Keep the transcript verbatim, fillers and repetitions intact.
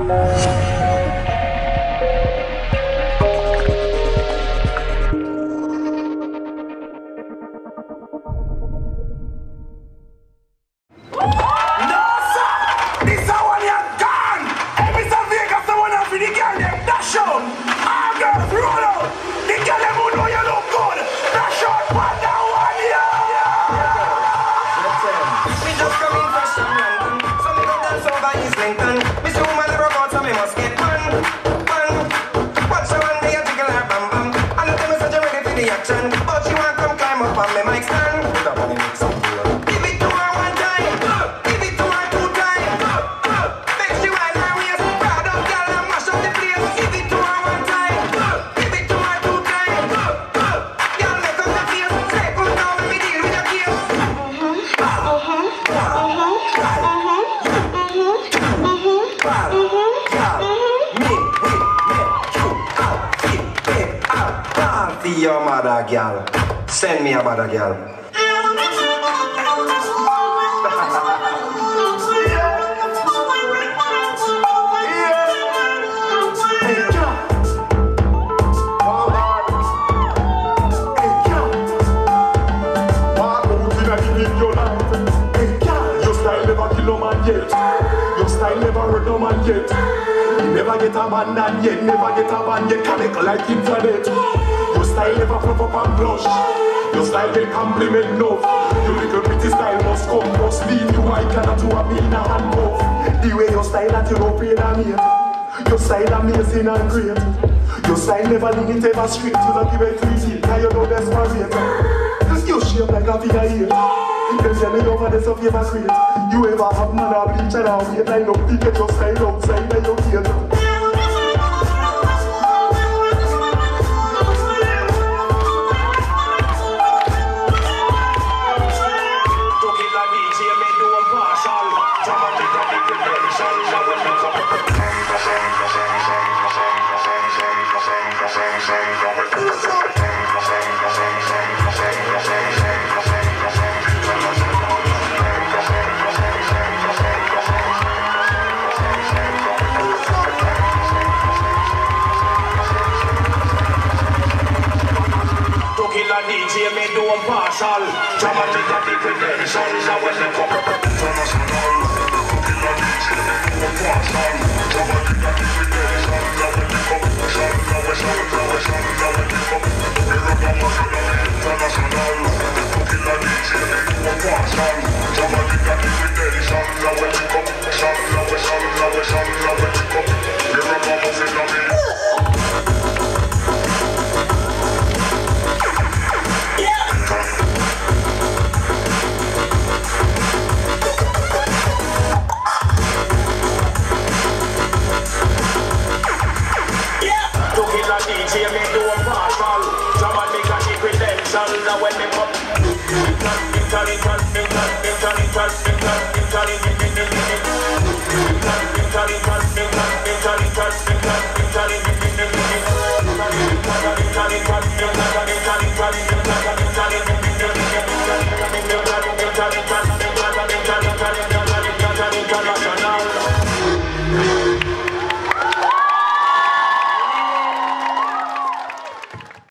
Your mother girl, send me a mother girl. Your style never hurt no man yet. You never get abandoned yet, never get abandoned yet. Can it like internet? Your style never pop up and blush. Your style they compliment enough. Your little pretty style must come, must leave you. I cannot do a mean a handcuff. The way your style at European and made. Your style amazing and great. Your style never limit, ever straight. You don't give it easy, cause you know desperate. You shape like a figure eight. Them say me over the stuff you ever create. You ever have man or bleach and a wait line up to get your style outside of your gate. D J me do them partial. Drama me got the credentials. Now when they come up international, the killer D J me do them partial.